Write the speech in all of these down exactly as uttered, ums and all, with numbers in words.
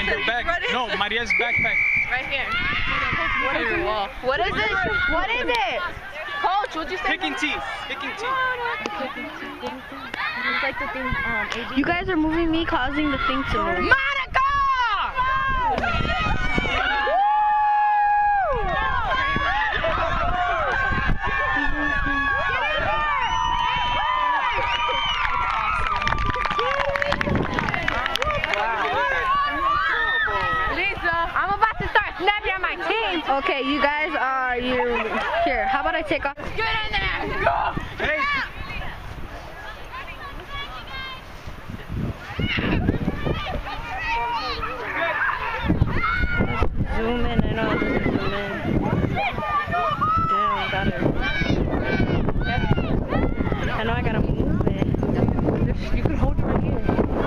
In her bag. No, Maria's backpack. Right here. What is it? What is it? What is it? Coach, what'd you say? Picking teeth. Picking teeth. It's like the thing, um, You guys are moving me, causing the thing to move. Monica! Okay, you guys are you here. How about I take off? Get in there! Go! Hey. Zoom in, I know I didn't zoom in. Damn, got her. I know I gotta move it. You can hold it right here.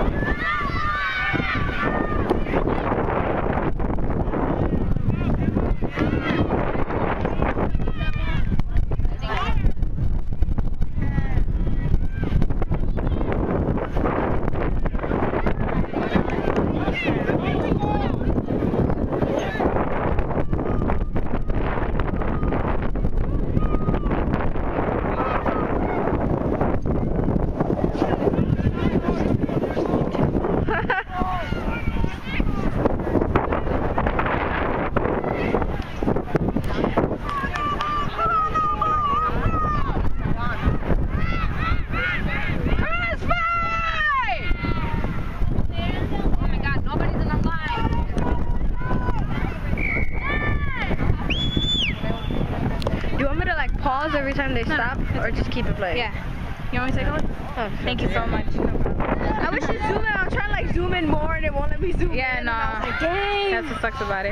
Pause every time they stop, or just keep it playing? Yeah. You want me to take a look? Oh, Thank you so much. I wish you zoom in. I was trying to like zoom in more, and it won't let me zoom yeah, in. Yeah, no. I was like, dang. That's what sucks about it.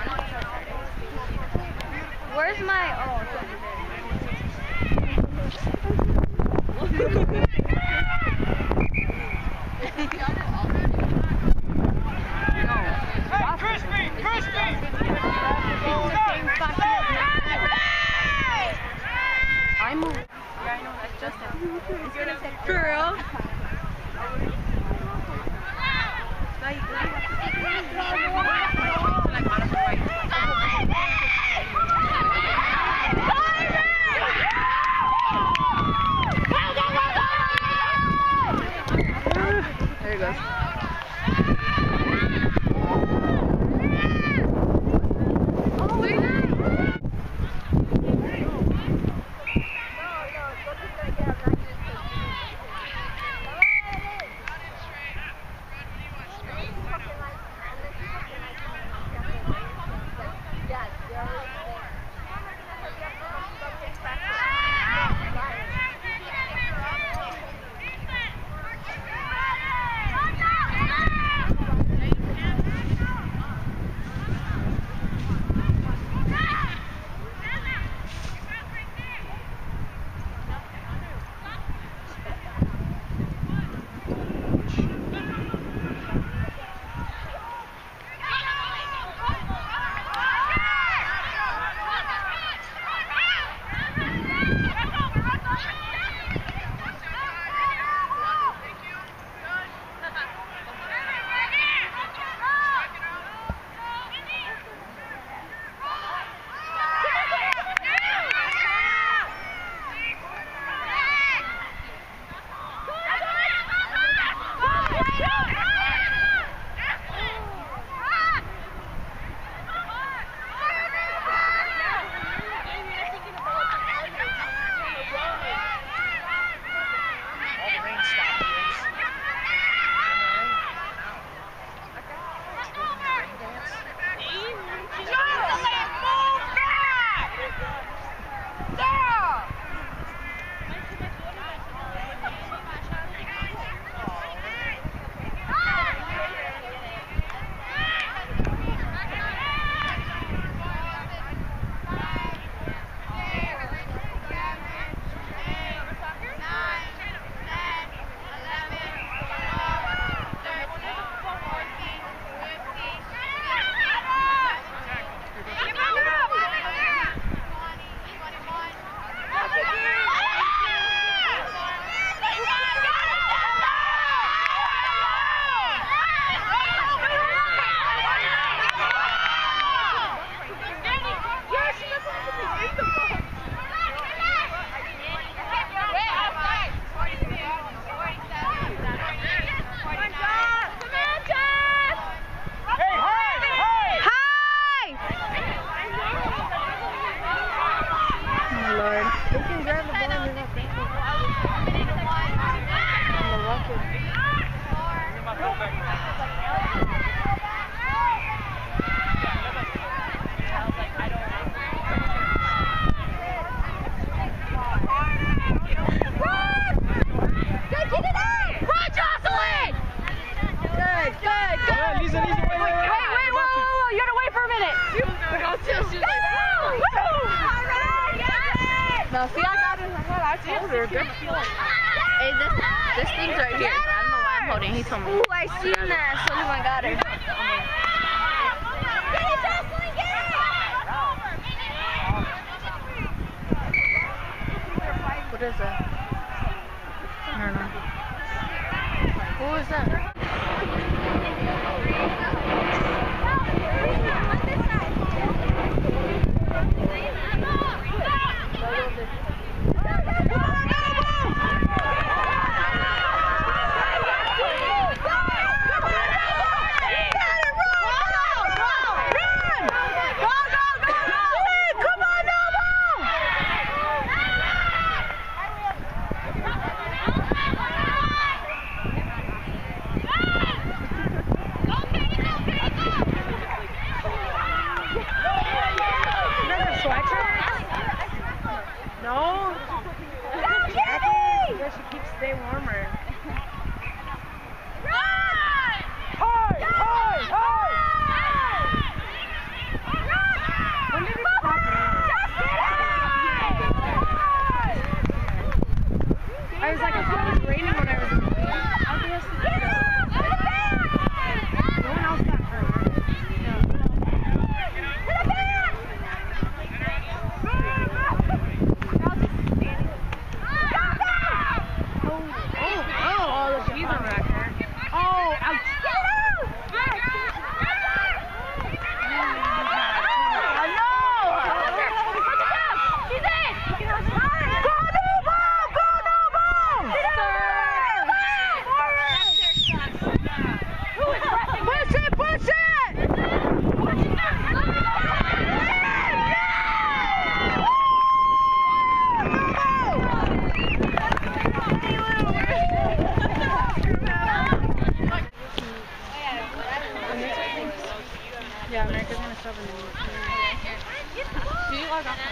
Where's my? Oh. Crispy! Crispy! I moved. Yeah, I know, that's just it. It's gonna take For real? There he goes. they're good. Hey, this, this thing's right here. I don't know why I'm holding. He told me. Ooh, I seen that. Sullivan got it. What is that? I don't know. Who is that? No. Jackie! She keeps stay warmer. When did it stop? I was like, I thought it was raining when I was in the league. How do you have to do that? No one else got hurt. Yeah, America's gonna stop in a Do you log off?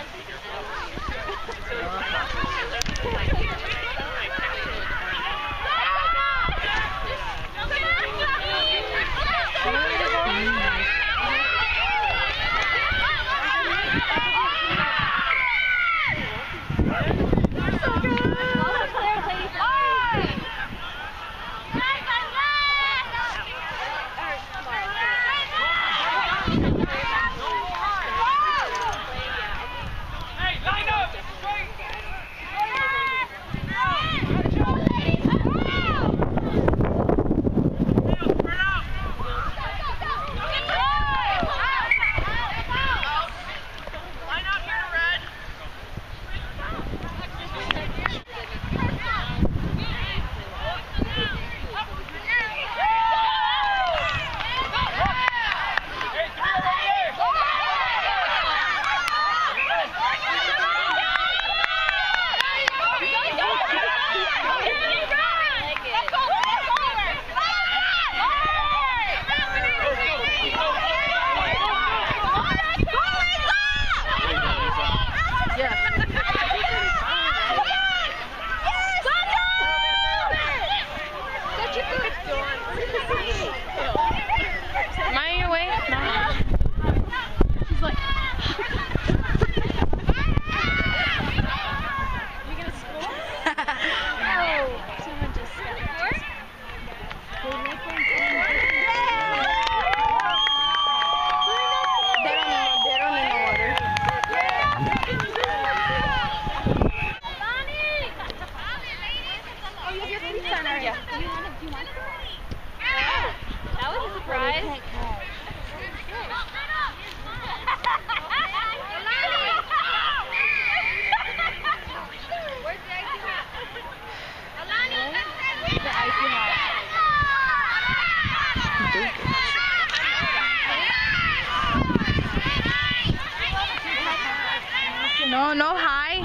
No, no high.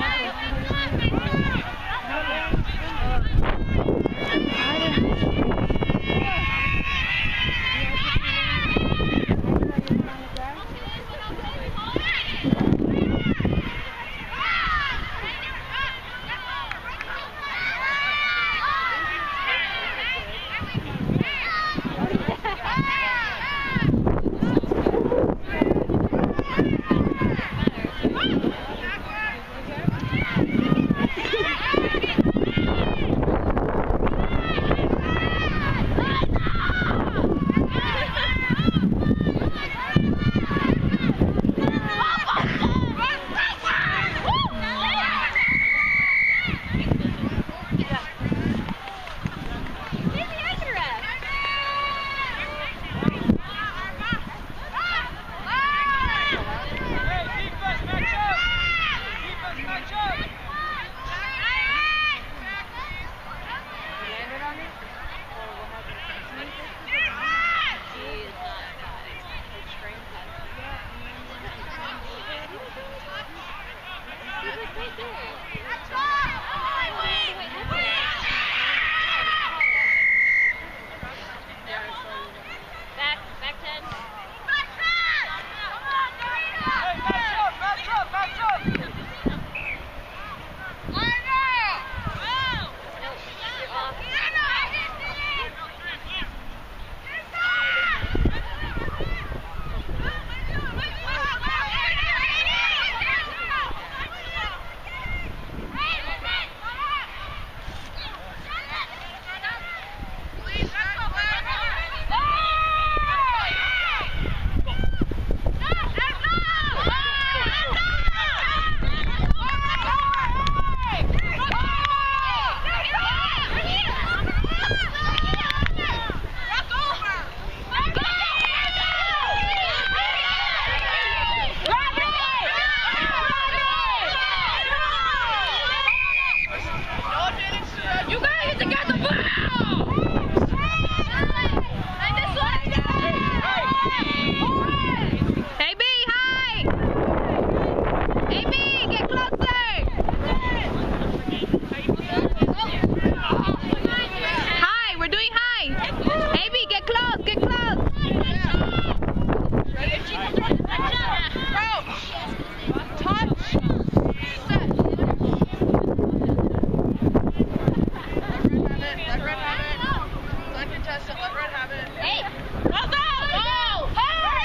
contestant. Let Red have it. Hey! Well done! Go! Hey!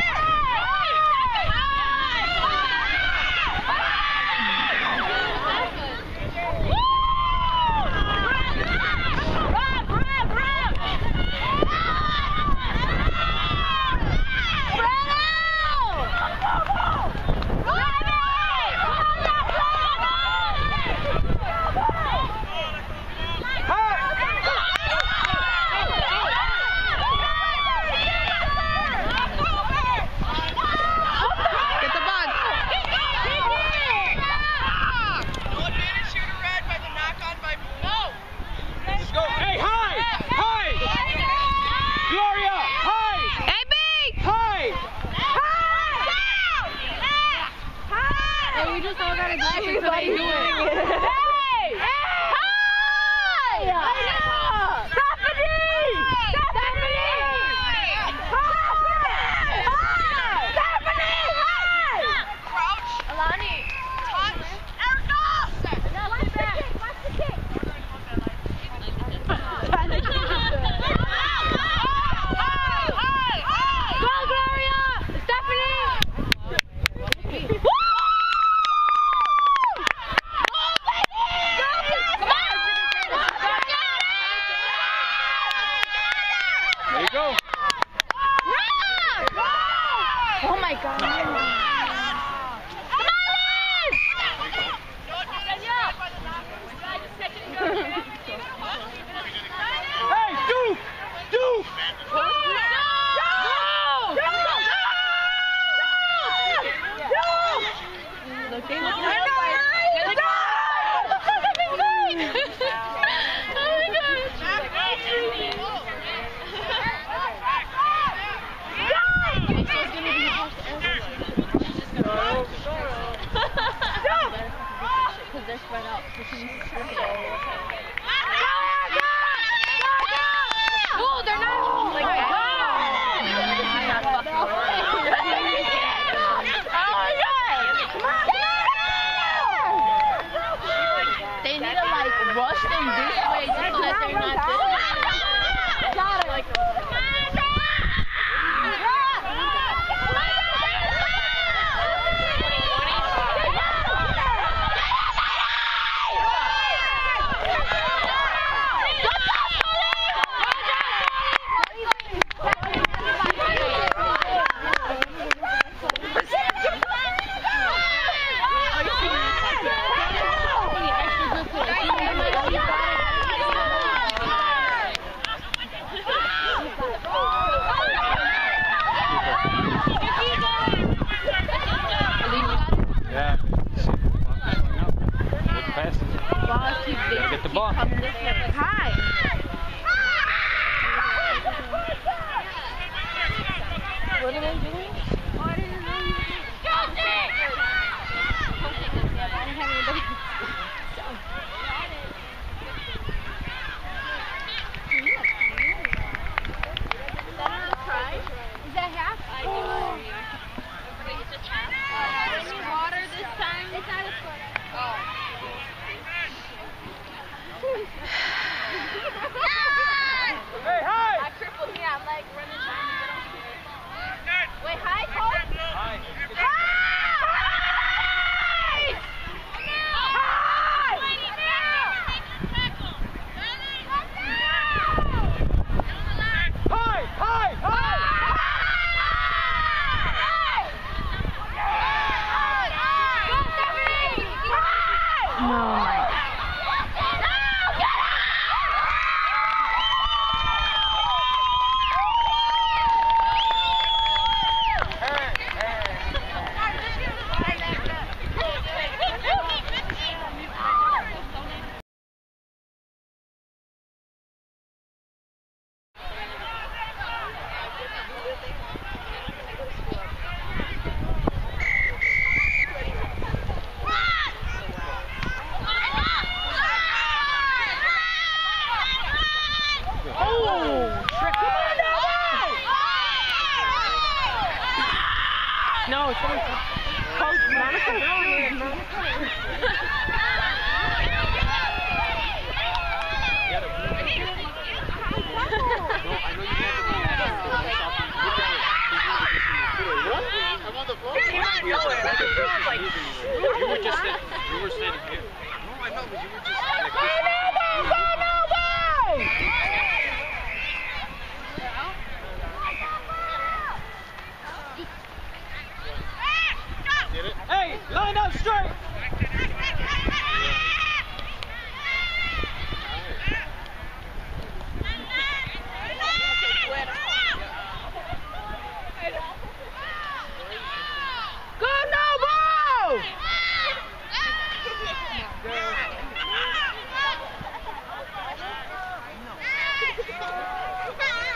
We just all gotta do it. Everybody doing it. Hey! Hi! Stephanie! Stephanie! Hi! Stephanie! Hi! Crouch. Alani. Touch. Erica! Watch the kick. Watch the kick. Go, Gloria! Stephanie! There you go. Oh my God. Come on! Hey, Duke! Duke! They're spread out. No, they're not. Like, they need to like rush them this way just so that they're not this way. Got it. Like, Yeah. Good passes. Gotta get the ball. Hi. What are they doing? Oh, I didn't know you Is that half? Oh. It's a half. Uh, any water this time? It's not a sweater. Oh. Hey, hi! I crippled me. I'm like running trying to get on. Wait, hi, Cole? Hi. Hi! Hi! Hi! Hi! Oh my God. No, it's only Coach Monica. No, I know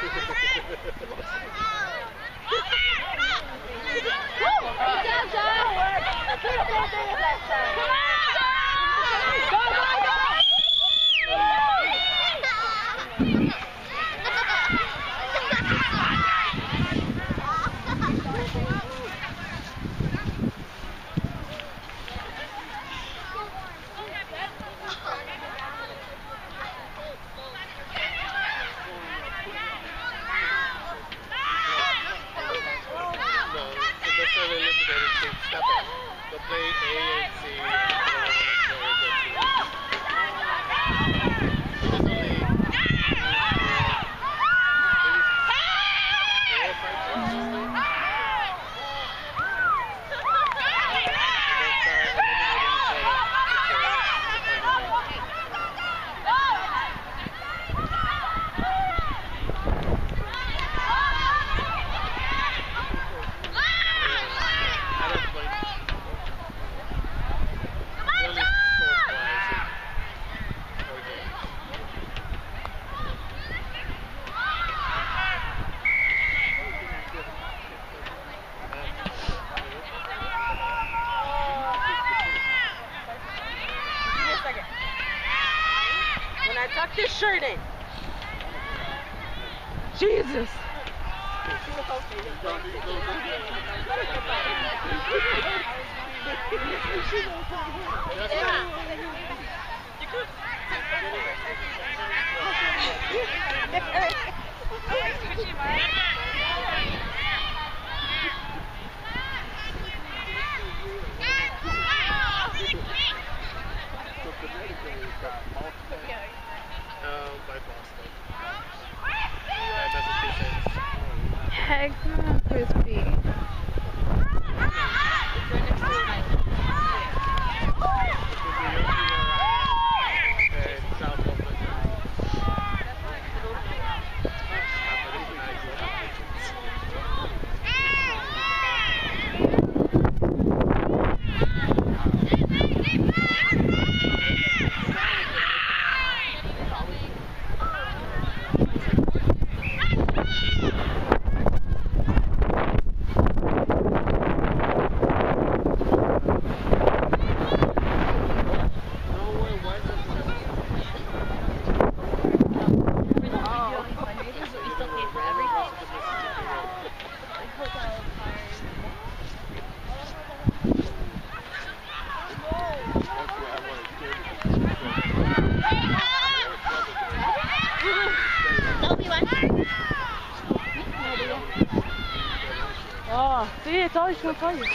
Tuck this shirt in. Jesus. Heck no, Crispy. Oh, see, it's always going to tell you.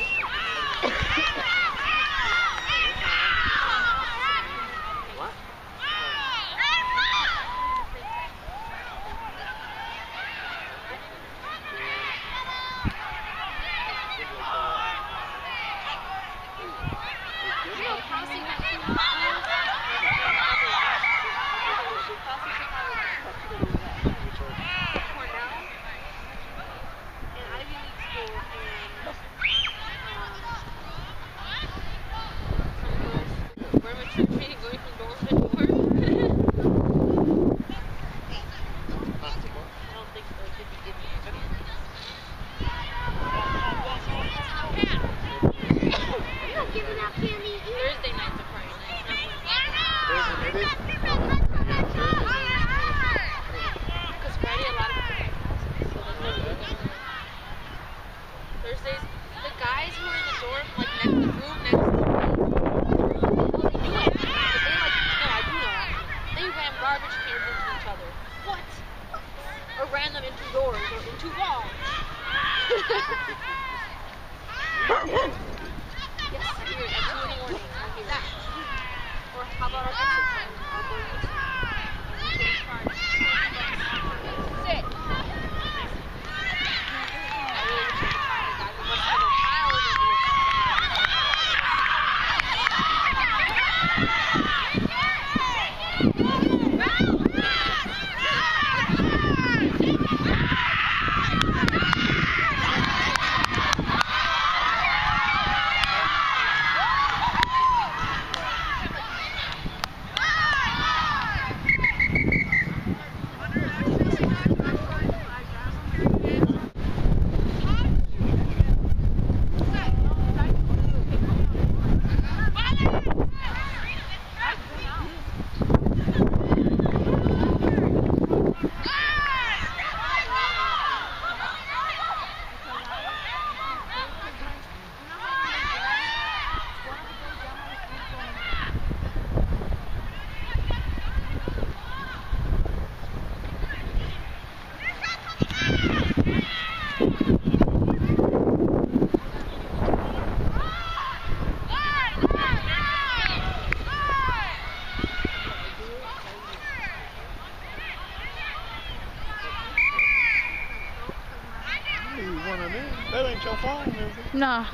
That ain't your phone, is it? No.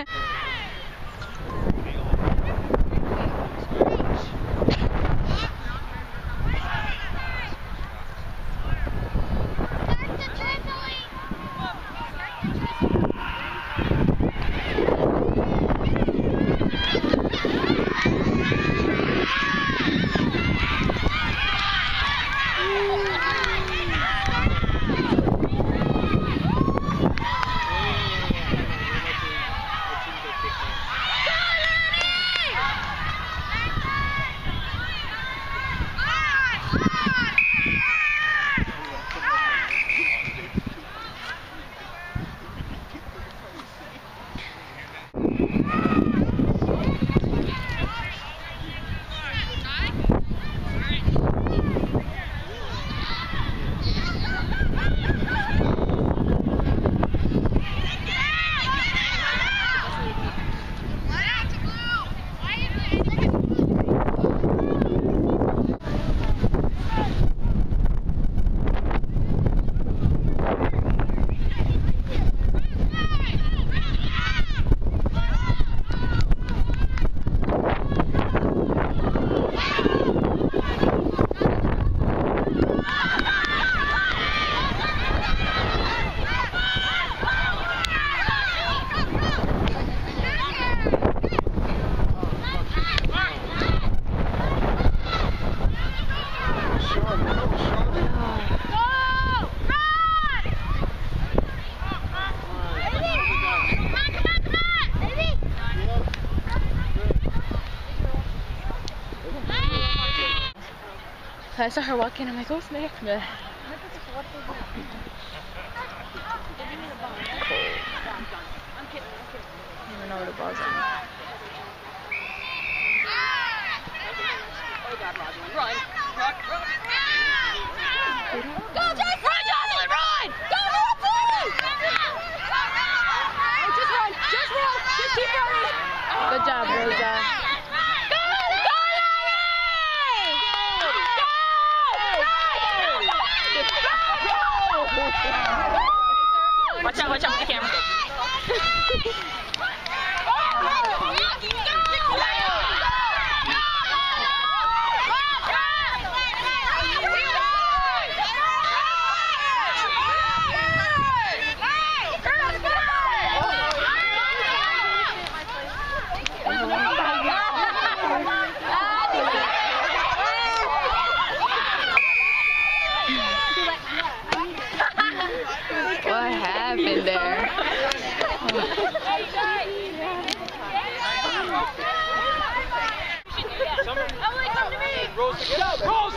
I saw her walking, I'm like, oh snap. Yeah. I don't even know where the ball's at. Oh God, Roslyn, run! Run! Run! Go, Jocelyn! Run, Jocelyn! Run! Go, Jocelyn! Just run! Just run! Just keep running! Good job, Rosa. Watch out, watch out with the camera. What happened there? Emily, come to me! Rosa, get up! Rosa!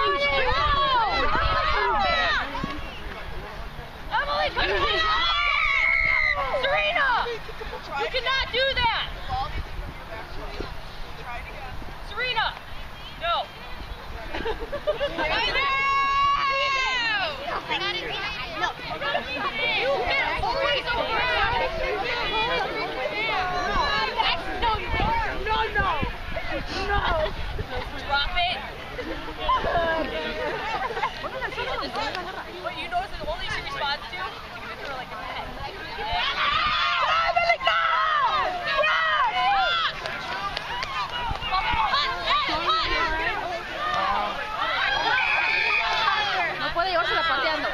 Emily, come to me! Serena! You cannot do that! Serena! No! I know! No. You can't always over No, no! No! Drop it! What you notice is the only she responds to, you give it to her like a pet. Emily, go! No puede llevársela pateando.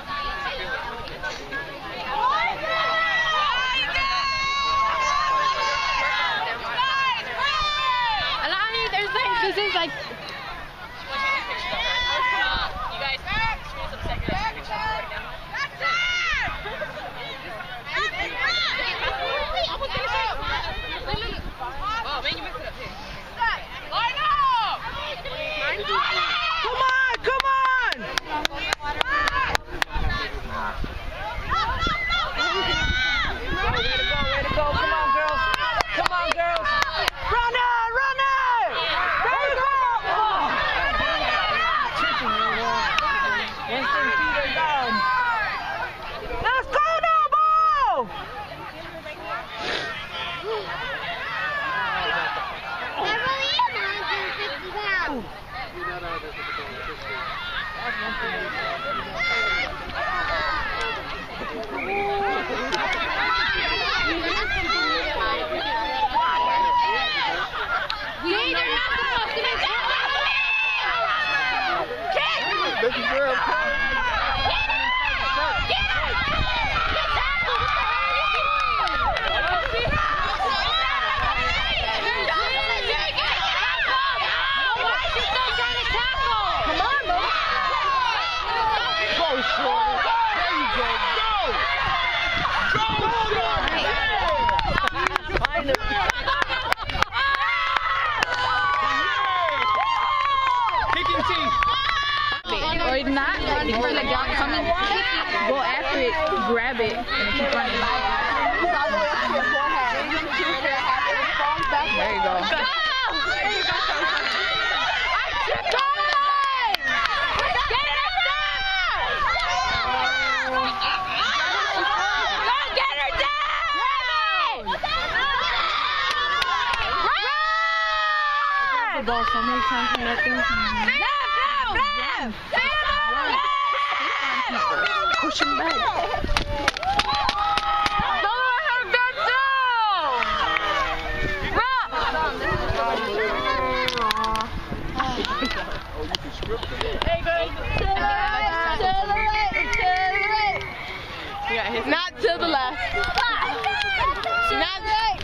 Alani, there's like, this is like. You guys, Serena's upset you're not picture right now. Oh man, you messed it up here. Line up! Come on, come on! Way to go, way to go. Come on, girls. Come on, girls. Run it, run it! There you go! Instant feeder down. Let's go now, ball! That's one thing. Shorty. There you go. Go! Go, Shorty! Finally. Kicking teeth. Or not, if you feel like y'all coming, go after it, grab it, and keep running. There you go. The ball so many times and nothing. Push him back. Don't let her get down. Run. Hey, good. Not to the left. Not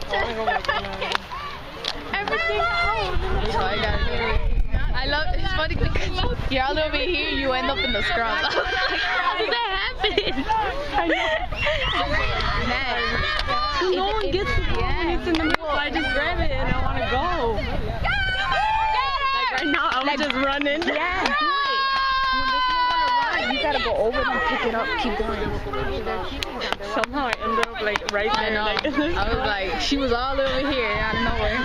everything. That's all I gotta do. I love. It's funny because you're all over here, you end up in the scrum. How did that happen? I know. Man, no one gets the ball when it's in the middle. I just grab it and I want to go. Like right now, I'm like, just running. Yeah, do it. When there's no one around, you gotta go over and pick it up, keep going. Somehow I ended up like right there. I know. Like, I was like, she was all over here out of nowhere.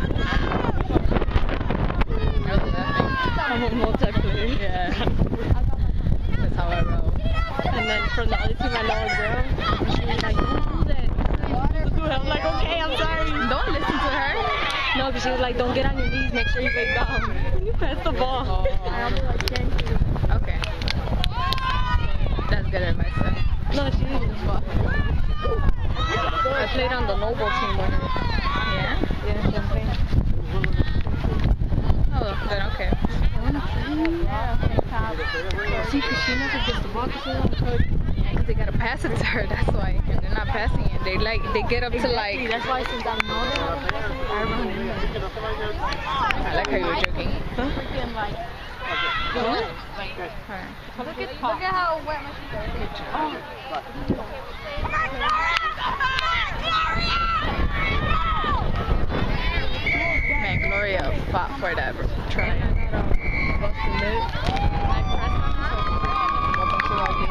I'm a multi-player. Yeah. That's how I roll. And then from the other team, I know a girl. And she was like, don't do that. I'm like, okay, I'm sorry. Don't listen to her. No, because she was like, don't get on your knees. Make sure you get down when you pass the ball. Oh. Okay. That's good advice, though. No, she didn't. I played on the Noble team with her. Yeah? Yeah, Champagne. Oh, then okay. See, because she never gets the ball. Because they gotta pass it to her, that's why. And they're not passing it. They like, they get up to like. That's why since I know that, I run in. I like how you were joking. Huh? What? Look at, look at how wet my feet are. Man, Gloria fought for that try.